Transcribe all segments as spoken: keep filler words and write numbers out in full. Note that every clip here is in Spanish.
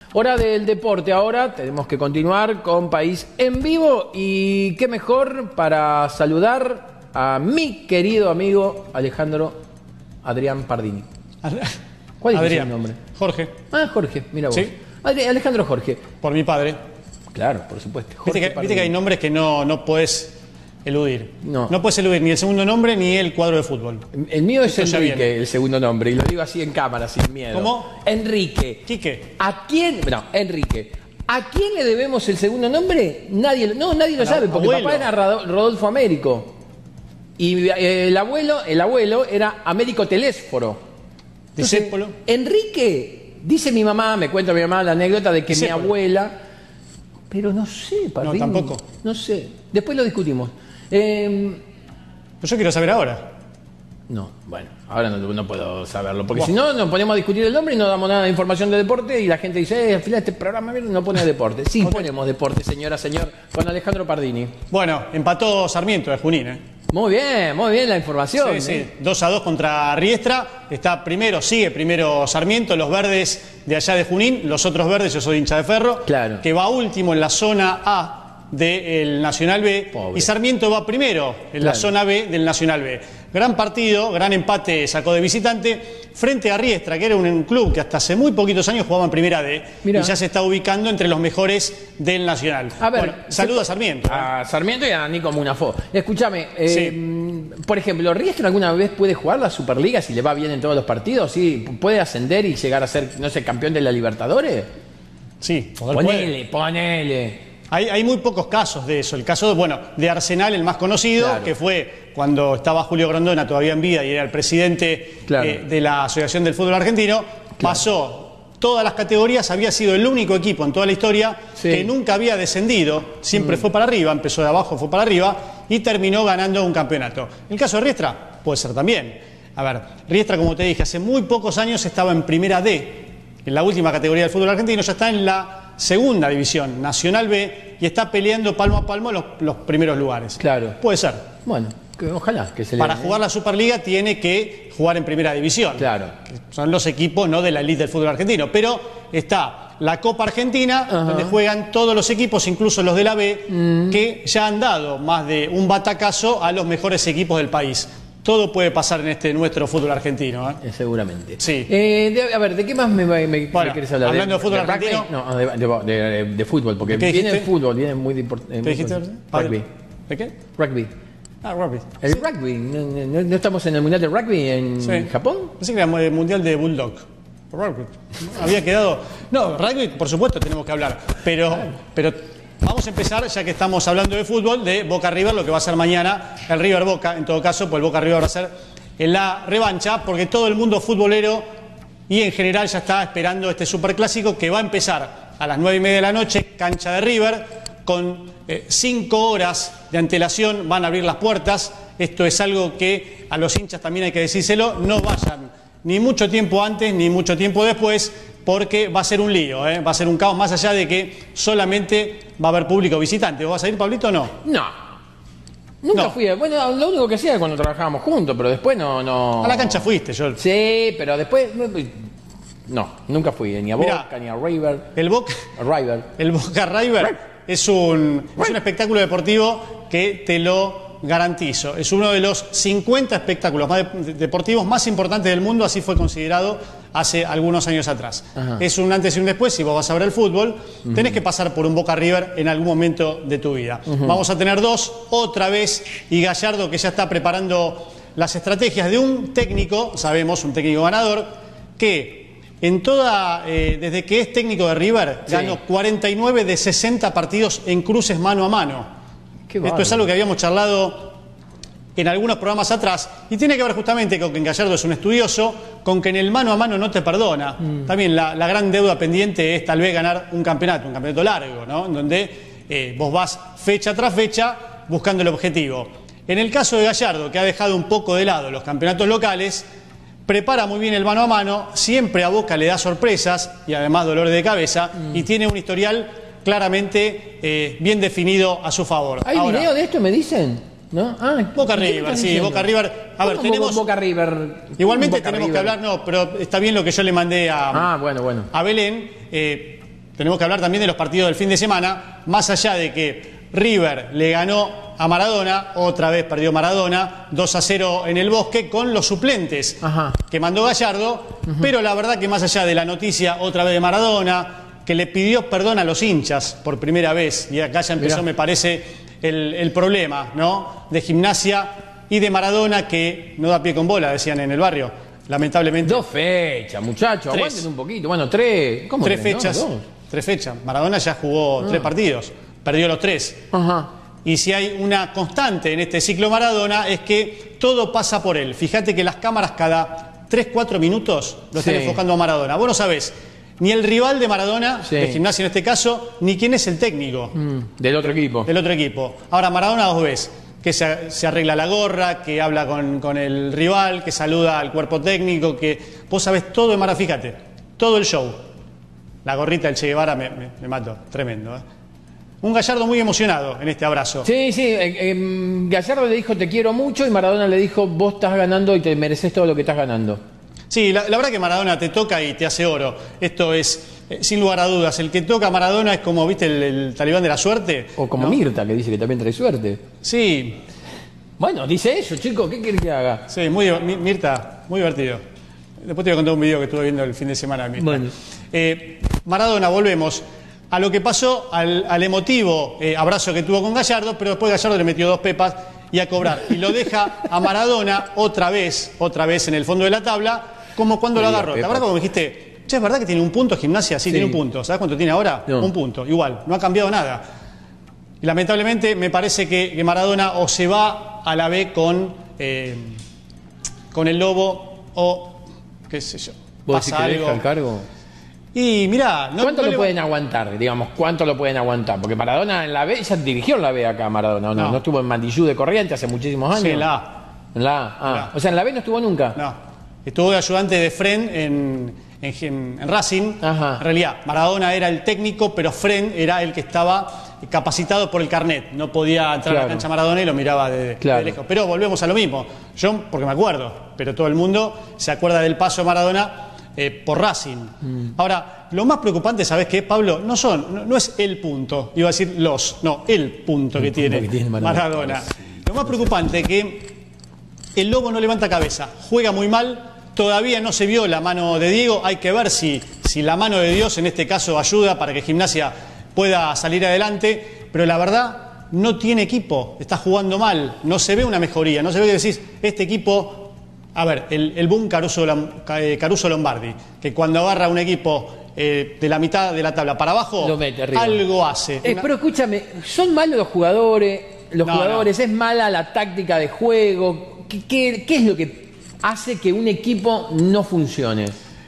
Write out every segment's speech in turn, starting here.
Hora del deporte ahora, tenemos que continuar con País en Vivo y qué mejor para saludar a mi querido amigo Alejandro Adrián Pardini. ¿Cuál es Adrián. su nombre? Jorge. Ah, Jorge, mira vos. Sí. Alejandro Jorge. Por mi padre. Claro, por supuesto. Jorge Viste que, viste que hay nombres que no, no puedes eludir. No. No puedes eludir ni el segundo nombre ni el cuadro de fútbol. El mío es Esto ya Enrique, viene. el segundo nombre, y lo digo así en cámara, sin miedo. ¿Cómo? Enrique. Quique. ¿A quién? No, Enrique. ¿A quién le debemos el segundo nombre? Nadie, lo- no, nadie lo Al sabe, porque abuelo. papá era Rado- Rodolfo Américo. Y eh, el abuelo, el abuelo era Américo Telésforo. Entonces, Discépolo. Enrique, dice mi mamá, me cuenta mi mamá la anécdota de que Discépolo. mi abuela, pero no sé, Pardini, tampoco. No sé. Después lo discutimos. Eh, Pero yo quiero saber ahora. No, bueno, ahora no, no puedo saberlo, porque Buah. si no nos ponemos a discutir el nombre y no damos nada de información de deporte y la gente dice, eh, al final este programa no pone deporte. Sí, Ok. ponemos deporte, señora, señor, con Alejandro Pardini. Bueno, empató Sarmiento de Junín, ¿eh? Muy bien, muy bien la información. Sí, sí. ¿eh? dos a dos contra Riestra. Está primero, sigue primero Sarmiento, los verdes de allá de Junín, los otros verdes, yo soy hincha de Ferro, Claro. que va último en la zona A del Nacional B. Pobre. Y Sarmiento va primero en la Claro. zona B del Nacional B. Gran partido, gran empate sacó de visitante frente a Riestra, que era un, un club que hasta hace muy poquitos años jugaba en primera D. Mirá. Y ya se está ubicando entre los mejores del Nacional. A ver, Bueno, saluda a Sarmiento. ¿eh? A Sarmiento y a Nico Munafó. Escúchame, eh, por ejemplo, ¿Riestra alguna vez puede jugar la Superliga si le va bien en todos los partidos? ¿Sí? ¿Puede ascender y llegar a ser, no sé, campeón de la Libertadores? Sí, poder puede. Ponele, ponele. Hay, hay muy pocos casos de eso. El caso, bueno, de Arsenal, el más conocido, Claro. que fue cuando estaba Julio Grondona todavía en vida y era el presidente Claro. eh, de la Asociación del Fútbol Argentino. Pasó todas las categorías, había sido el único equipo en toda la historia Sí. que nunca había descendido, siempre fue para arriba, empezó de abajo, fue para arriba y terminó ganando un campeonato. El caso de Riestra puede ser también. A ver, Riestra, como te dije, hace muy pocos años estaba en primera D, en la última categoría del fútbol argentino, ya está en la segunda división, Nacional B, y está peleando palmo a palmo los, los primeros lugares. Claro. Puede ser. Bueno, que, ojalá que se le... Para jugar la Superliga tiene que jugar en primera división. Claro. Que son los equipos no de la elite del fútbol argentino. Pero está la Copa Argentina, Ajá. donde juegan todos los equipos, incluso los de la B, Mm. que ya han dado más de un batacazo a los mejores equipos del país. Todo puede pasar en este nuestro fútbol argentino, ¿eh? Eh, seguramente. Sí. Eh, de- a ver, ¿de qué más me, me, me Bueno, querés hablar? hablando de fútbol rugby? argentino. No, de, de- de- de fútbol, porque ¿Qué viene el dijiste? fútbol, viene muy importante. ¿Qué dijiste? Rugby. ¿De qué? Rugby. Ah, rugby. El rugby. ¿No, no- no estamos en el Mundial de Rugby en Sí. Japón? Pensé que era el mundial de Bulldog. Rugby. Había quedado. No, rugby, por supuesto, tenemos que hablar. Pero, pero vamos a empezar, ya que estamos hablando de fútbol, de Boca River, lo que va a ser mañana, el River Boca, en todo caso, pues el Boca River va a ser en la revancha, porque todo el mundo futbolero y en general ya está esperando este superclásico que va a empezar a las nueve y media de la noche, cancha de River, con eh, cinco horas de antelación van a abrir las puertas. Esto es algo que a los hinchas también hay que decírselo, no vayan ni mucho tiempo antes ni mucho tiempo después, porque va a ser un lío, ¿eh? Va a ser un caos, más allá de que solamente va a haber público visitante. ¿Vos vas a ir, Pablito, o no? No. Nunca No. fui. a- Bueno, lo único que hacía era cuando trabajábamos juntos, pero después no. no... A la cancha fuiste, yo. Sí, pero después. no, No, nunca fui ni a Mirá. Boca, ni a River. El Boca, A River. el Boca River es un, es un espectáculo deportivo que te lo garantizo. Es uno de los cincuenta espectáculos más de- deportivos más importantes del mundo, así fue considerado hace algunos años atrás. Ajá. Es un antes y un después, si vos vas a ver el fútbol, tenés que pasar por un Boca River en algún momento de tu vida. Vamos a tener dos, otra vez, y Gallardo que ya está preparando las estrategias de un técnico, sabemos, un técnico ganador, que en toda, eh, desde que es técnico de River, Sí. ganó cuarenta y nueve de sesenta partidos en cruces mano a mano. Qué Esto es bárbaro. algo que habíamos charlado en algunos programas atrás y tiene que ver justamente con que Gallardo es un estudioso, con que en el mano a mano no te perdona. Mm. También la, la gran deuda pendiente es tal vez ganar un campeonato, un campeonato largo, ¿no? En donde eh, vos vas fecha tras fecha buscando el objetivo. En el caso de Gallardo, que ha dejado un poco de lado los campeonatos locales, prepara muy bien el mano a mano, siempre a Boca le da sorpresas y además dolores de cabeza y tiene un historial claramente eh, bien definido a su favor. ¿Hay Ahora, video de esto, me dicen? ¿No? Ah, Boca ¿qué me River, están sí, diciendo? Boca River. A ver, ¿Cómo tenemos. Boca River. Igualmente Boca tenemos River? que hablar, no, pero está bien lo que yo le mandé a, Ah, bueno, bueno. a Belén. Eh, tenemos que hablar también de los partidos del fin de semana, más allá de que River le ganó a Maradona, otra vez perdió Maradona, dos a cero en el Bosque con los suplentes Ajá. que mandó Gallardo, uh-huh. pero la verdad que más allá de la noticia otra vez de Maradona, que le pidió perdón a los hinchas por primera vez, y acá ya empezó, Mirá. me parece, el, el problema, ¿no? De Gimnasia y de Maradona, que no da pie con bola, decían en el barrio, lamentablemente. Dos fechas, muchachos, aguanten un poquito. Bueno, tres, ¿cómo Tres tres, fechas, no? tres fechas. Maradona ya jugó ah. tres partidos, perdió los tres. Ajá. Y si hay una constante en este ciclo Maradona es que todo pasa por él. Fíjate que las cámaras cada tres, cuatro minutos lo están sí. enfocando a Maradona. Vos no sabés ni el rival de Maradona, sí. de Gimnasia en este caso, ni quién es el técnico. Mm, del otro equipo. Del otro equipo. Ahora, Maradona vos ves que se, se arregla la gorra, que habla con, con el rival, que saluda al cuerpo técnico, que vos sabés todo de Maradona. Fíjate, todo el show. La gorrita del Che Guevara me, me, me mató, tremendo, ¿eh? Un Gallardo muy emocionado en este abrazo. Sí, sí, eh, eh, Gallardo le dijo te quiero mucho y Maradona le dijo vos estás ganando y te mereces todo lo que estás ganando. Sí, la, la verdad que Maradona te toca y te hace oro. Esto es, eh, sin lugar a dudas, el que toca a Maradona es como, ¿viste, el, el talibán de la suerte? O como ¿no? Mirta, que dice que también trae suerte. Sí. Bueno, dice eso, chico, ¿qué quiere que haga? Sí, muy, Mirta, muy divertido. Después te voy a contar un video que estuve viendo el fin de semana. Mirta. Bueno. Eh, Maradona, volvemos a lo que pasó, al, al emotivo eh, abrazo que tuvo con Gallardo, pero después Gallardo le metió dos pepas y a cobrar. Y lo deja a Maradona otra vez, otra vez en el fondo de la tabla, como cuando sí, lo agarró. La verdad, como me dijiste, che, ¿es verdad que tiene un punto Gimnasia? Sí, sí, tiene un punto. ¿Sabes cuánto tiene ahora? No. Un punto. Igual, no ha cambiado nada. Y lamentablemente me parece que, que Maradona o se va a la B con, eh, con el Lobo o qué sé yo. ¿Vos pasa que algo. Deja el cargo? Y mirá, no, ¿cuánto no lo le... pueden aguantar? Digamos, ¿cuánto lo pueden aguantar? Porque Maradona en la B, ya dirigió en la B acá Maradona, ¿no? No, no estuvo en Mandillú de Corrientes hace muchísimos años. Sí, en la A. En la A. Ah. La. O sea, en la B no estuvo nunca. No. Estuvo de ayudante de Fren en, en, en Racing. Ajá. En realidad, Maradona era el técnico, pero Fren era el que estaba capacitado por el carnet. No podía entrar claro. a la cancha Maradona y lo miraba de, claro. de lejos. Pero volvemos a lo mismo. Yo, porque me acuerdo, pero todo el mundo se acuerda del paso de Maradona eh, por Racing. Mm. Ahora, lo más preocupante, ¿sabés qué, Pablo? No son, no, no es el punto, iba a decir los, no, el punto el que, punto tiene que tiene Maradona. Maradona. Lo más preocupante es que el Lobo no levanta cabeza, juega muy mal, todavía no se vio la mano de Diego, hay que ver si, si la mano de Dios en este caso ayuda para que Gimnasia pueda salir adelante, pero la verdad no tiene equipo, está jugando mal, no se ve una mejoría, no se ve que decís, este equipo... A ver, el, el boom Caruso, Caruso Lombardi, que cuando agarra un equipo eh, de la mitad de la tabla para abajo, lo mete algo hace. Eh, una... Pero escúchame, ¿son malos los jugadores? Los no, jugadores, no. ¿es mala la táctica de juego? ¿Qué, qué, qué es lo que hace que un equipo no funcione?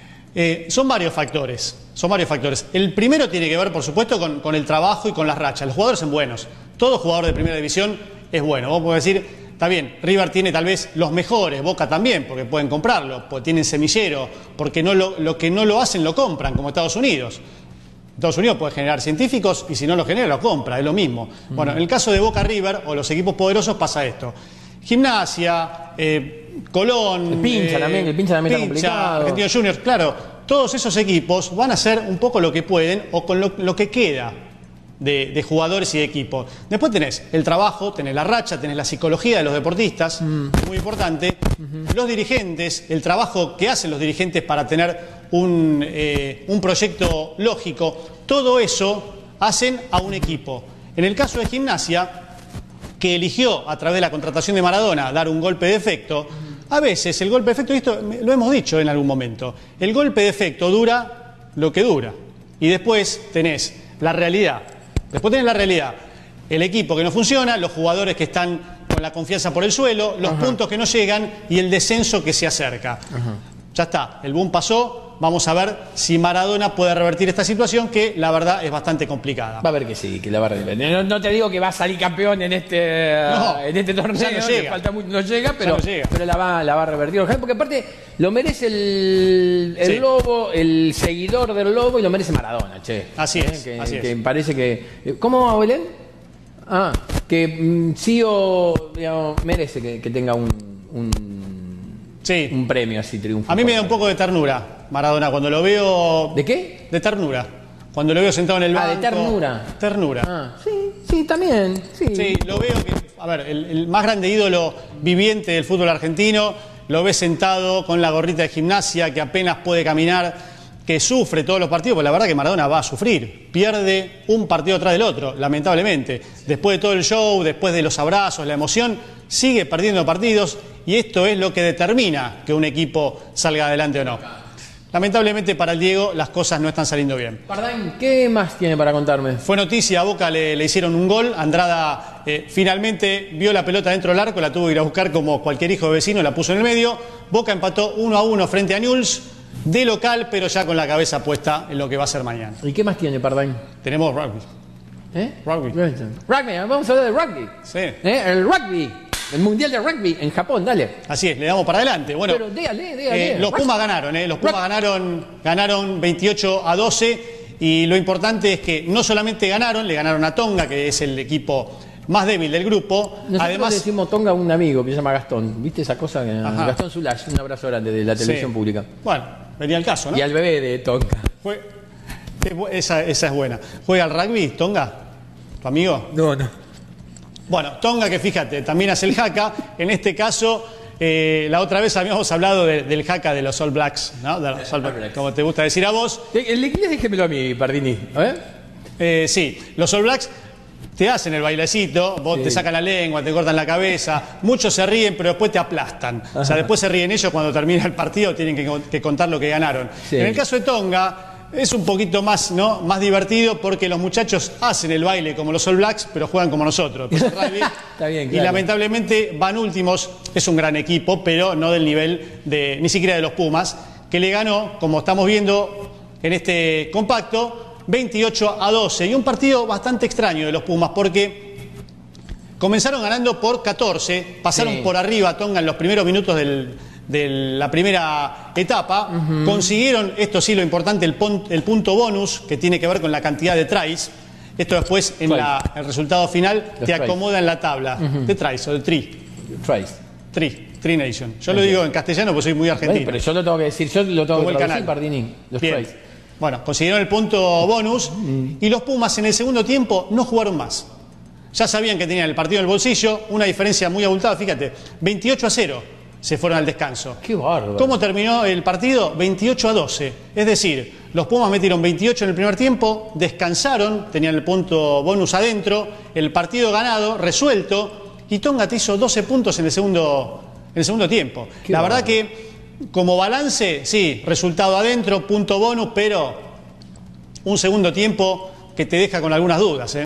Eh, son varios factores, son varios factores. El primero tiene que ver, por supuesto, con, con el trabajo y con las rachas. Los jugadores son buenos. Todo jugador de primera división es bueno. Vos podés decir... Está bien, River tiene tal vez los mejores, Boca también, porque pueden comprarlo, porque tienen semillero, porque no lo, lo que no lo hacen lo compran, como Estados Unidos. Estados Unidos puede generar científicos y si no lo genera, lo compra, es lo mismo. Mm. Bueno, en el caso de Boca River o los equipos poderosos pasa esto. Gimnasia, eh, Colón... El Pincha eh, también, el Pincha también Pincha, está complicado. Argentinos Juniors, claro, todos esos equipos van a hacer un poco lo que pueden o con lo, lo que queda. De, de jugadores y de equipos. Después tenés el trabajo, tenés la racha, tenés la psicología de los deportistas, mm. muy importante. Uh-huh. Los dirigentes, el trabajo que hacen los dirigentes para tener un, eh, un proyecto lógico, todo eso hacen a un equipo. En el caso de Gimnasia, que eligió a través de la contratación de Maradona dar un golpe de efecto, uh-huh. a veces el golpe de efecto, y esto lo hemos dicho en algún momento, el golpe de efecto dura lo que dura. Y después tenés la realidad. Después tenés la realidad, el equipo que no funciona, los jugadores que están con la confianza por el suelo, los Ajá. puntos que no llegan y el descenso que se acerca. Ajá. Ya está, el boom pasó, vamos a ver si Maradona puede revertir esta situación que la verdad es bastante complicada. Va a ver que sí, que la va a revertir. No, no te digo que va a salir campeón en este, no, en este torneo, no llega, falta mucho, no llega, pero, no llega. pero la, va, la va a revertir. Porque aparte lo merece el, el sí. Lobo, el seguidor del Lobo y lo merece Maradona, che. Así es, ¿Eh? que, así que es. parece que... ¿Cómo va, Belén? Ah, que mm, sí o digamos, merece que, que tenga un... un Sí. Un premio así, triunfo. A mí me da un poco de ternura Maradona cuando lo veo... ¿De qué? De ternura. Cuando lo veo sentado en el banco. Ah, de ternura. Ternura. Ah, sí, sí, también. Sí, sí lo veo que, a ver, el, el más grande ídolo viviente del fútbol argentino, lo ves sentado con la gorrita de Gimnasia, que apenas puede caminar, que sufre todos los partidos, porque la verdad que Maradona va a sufrir, pierde un partido tras del otro, lamentablemente. Después de todo el show, después de los abrazos, la emoción, sigue perdiendo partidos y esto es lo que determina que un equipo salga adelante o no. Lamentablemente para el Diego las cosas no están saliendo bien. Pardán, ¿qué más tiene para contarme? Fue noticia, a Boca le, le hicieron un gol, Andrada eh, finalmente vio la pelota dentro del arco, la tuvo que ir a buscar como cualquier hijo de vecino, la puso en el medio. Boca empató uno a uno frente a Newell's, de local, pero ya con la cabeza puesta en lo que va a ser mañana. ¿Y qué más tiene, Pardán? Tenemos rugby. ¿Eh? Rugby. Rugby, vamos a hablar de rugby. Sí. ¿Eh? El rugby, el mundial de rugby en Japón, dale. Así es, le damos para adelante. Bueno, pero déjale, déjale. Eh, los Pumas ganaron, ¿eh? Los Pumas ganaron, ganaron veintiocho a doce y lo importante es que no solamente ganaron, le ganaron a Tonga, que es el equipo más débil del grupo. Nosotros Además, le decimos Tonga a un amigo que se llama Gastón. ¿Viste esa cosa? Ajá. Gastón Zulash, un abrazo grande de la televisión sí. pública. Bueno, venía el caso, ¿no? Y al bebé de Tonga. Fue, esa, esa es buena. ¿Juega al rugby, Tonga? ¿Tu amigo? No, no. Bueno, Tonga, que fíjate, también hace el haka. En este caso, eh, la otra vez habíamos hablado de, del haka de los All Blacks, ¿no? De los All Blacks, como te gusta decir a vos. El inglés déjemelo a mí, Pardini. A ver. Eh, sí, los All Blacks te hacen el bailecito, vos sí. te sacan la lengua, te cortan la cabeza, muchos se ríen, pero después te aplastan. Ajá. O sea, después se ríen ellos cuando termina el partido, tienen que, que contar lo que ganaron. Sí. En el caso de Tonga, es un poquito más, ¿no? más divertido porque los muchachos hacen el baile como los All Blacks, pero juegan como nosotros. Pues el rugby, Está bien, claro. Y lamentablemente van últimos, es un gran equipo, pero no del nivel de ni siquiera de los Pumas, que le ganó, como estamos viendo en este compacto, veintiocho a doce, y un partido bastante extraño de los Pumas porque comenzaron ganando por catorce, pasaron sí. por arriba a Tonga en los primeros minutos del, de la primera etapa, uh-huh. consiguieron, esto sí lo importante, el, pon, el punto bonus que tiene que ver con la cantidad de tries. Esto después en la, el resultado final Los te tries. acomoda en la tabla uh-huh. de tries o de tri. Tries. Tri, Tri Nation. Yo okay. lo digo en castellano porque soy muy argentino. Bueno, pero yo lo tengo que decir, yo lo tengo Como que traducir, Pardini. Los Bien. tries. Bueno, consiguieron el punto bonus y los Pumas en el segundo tiempo no jugaron más. Ya sabían que tenían el partido en el bolsillo, una diferencia muy abultada, fíjate, veintiocho a cero se fueron al descanso. ¡Qué bárbaro! ¿Cómo terminó el partido? veintiocho a doce. Es decir, los Pumas metieron veintiocho en el primer tiempo, descansaron, tenían el punto bonus adentro, el partido ganado, resuelto, y Tonga te hizo doce puntos en el segundo, en el segundo tiempo. Qué La bárbaro. verdad que como balance, sí, resultado adentro, punto bonus, pero un segundo tiempo que te deja con algunas dudas, ¿eh?